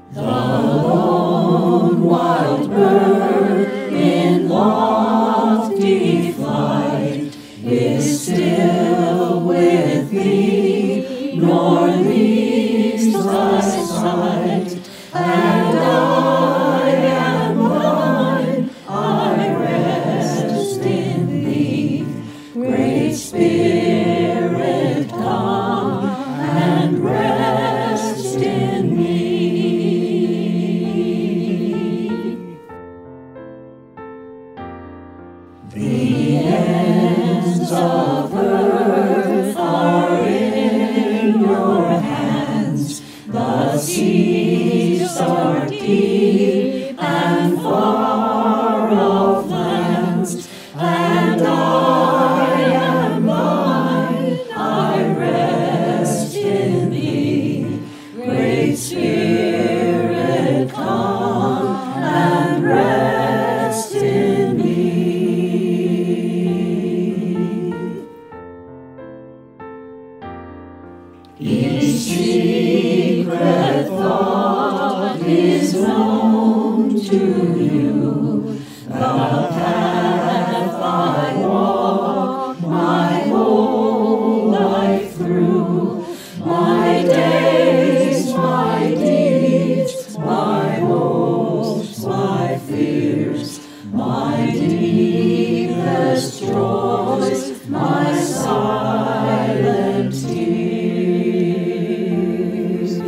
The lone wild bird in lofty flight is still with thee, nor leaves thy sight. And I am thine, I rest in thee. Great Spirit, come and rest in me. The ends of earth are in your hands, the seas are deep and far off lands, and I am thine, I rest in thee. Great Spirit, come and rest in me. Each secret thought is known to you. The path I walk my whole life through. My days, my deeds, my hopes, my fears, my deepest joys, my silent tears.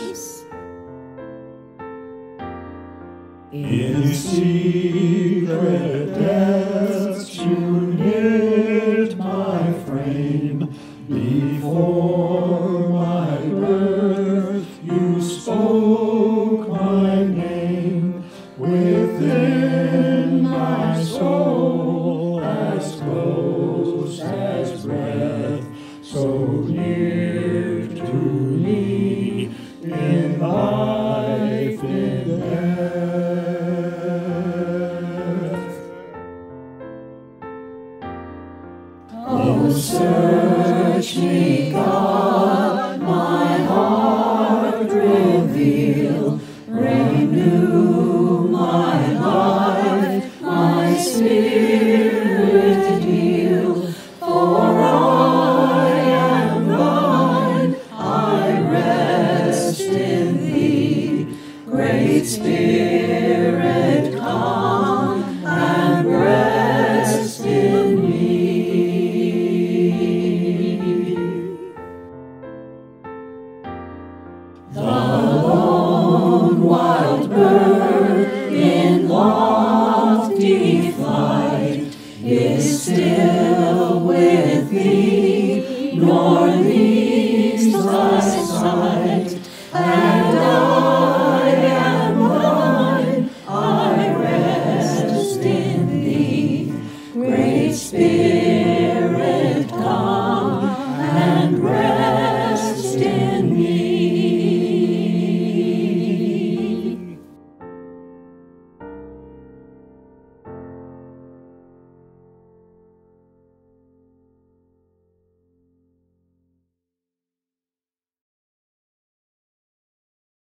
In secret depths you knit my frame. Before my birth you spoke my name. Within my soul, as close as breath, so near to me in life, in death. Oh, search me, God, my heart reveal, renew my life, my spirit heal, for I am thine, I rest in thee. Great Spirit, come and rest in me. The lone wild bird in